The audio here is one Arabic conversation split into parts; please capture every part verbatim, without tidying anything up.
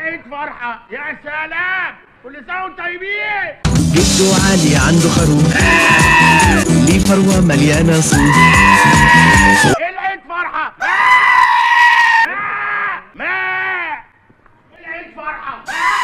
العيد فرحة. يا سلام، كل سنة وانتم طيبين. جدو علي عنده خروف ليه فروة مليانة صوف. العيد فرحة. ما العيد فرحة.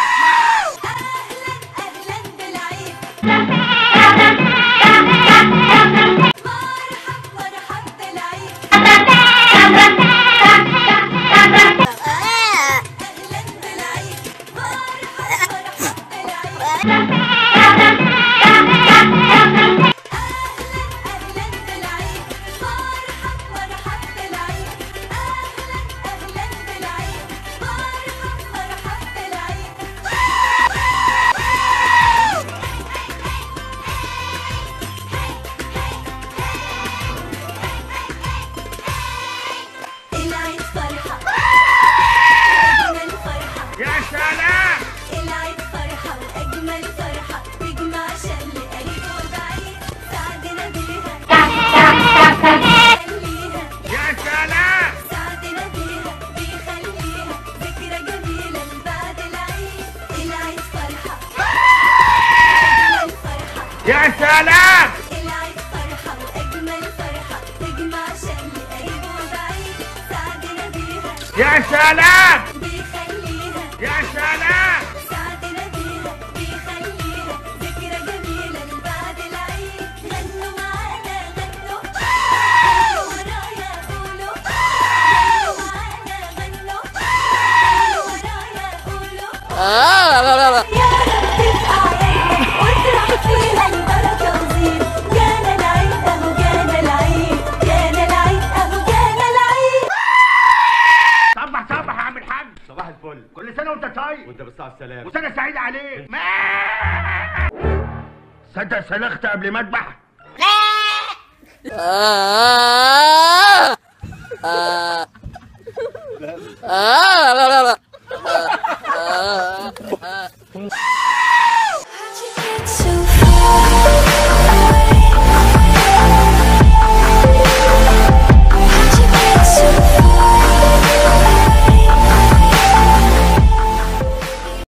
يا سلام، العيد فرحة وأجمل فرحة تجمع شمل قريب وبعيد سعدنا بيها بيخليها. يا سلام، سعدنا بيها بيخليها ذكرى جميلة لبعد العيد. العيد فرحة أجمل فرحة. يا سلام، العيد فرحة وأجمل فرحة تجمع شمل قريب وبعيد سعدنا بيها يا سلام، بيخليها. يا سلام. سعدنا بيها بيخليها ذكرى جميلة لبعد العيد. غنوا معانا غنوا غنوا ورايا قولوا. غنوا معانا غنوا غنوا ورايا قولوا. يا رب تبقى عيدنا وافرح فيها البركة وزين. جانا العيد اهو جانا العيد جانا العيد اهو جانا العيد. صبح صبح يا عم الحاج. صباح الفل. كل سنة وانت طيب وانت بالصحة والسلامة. وسنة سعيدة عليك. صدق سلخت قبل ما اذبح. لا لا لا